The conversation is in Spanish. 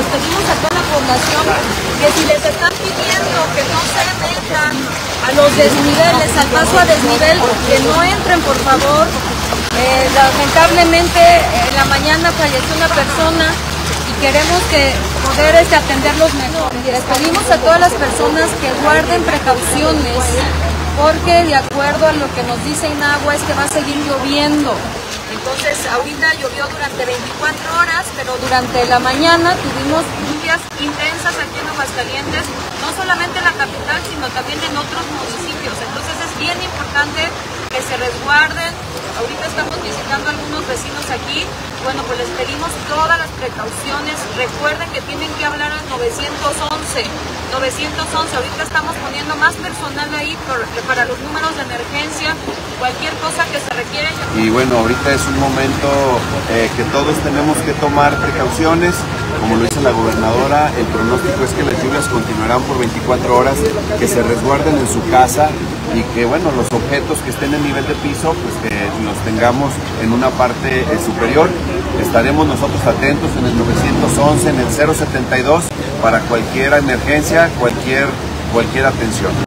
pedimos a toda la población que si les están pidiendo que no se metan a los desniveles, al paso a desnivel, que no entren, por favor. Lamentablemente en la mañana falleció una persona y queremos poder atenderlos mejor. Les pedimos a todas las personas que guarden precauciones, porque de acuerdo a lo que nos dice Inagua es que va a seguir lloviendo. Entonces ahorita llovió durante 24 horas, pero durante la mañana tuvimos lluvias intensas aquí en Aguascalientes, no solamente en la capital, sino también en otros municipios. Entonces es bien importante que se resguarden. Ahorita estamos visitando a algunos vecinos aquí. Bueno, pues les pedimos todas las precauciones. Recuerden que tienen que hablar al 911. Ahorita estamos poniendo más personal ahí para los números de emergencia, cualquier cosa que se requiere. Y bueno, ahorita es un momento que todos tenemos que tomar precauciones. Como lo dice la gobernadora, el pronóstico es que las lluvias continuarán por 24 horas, que se resguarden en su casa y que bueno, los objetos que estén en nivel de piso, pues que los tengamos en una parte superior. Estaremos nosotros atentos en el 911, en el 072 para cualquier emergencia, cualquier atención.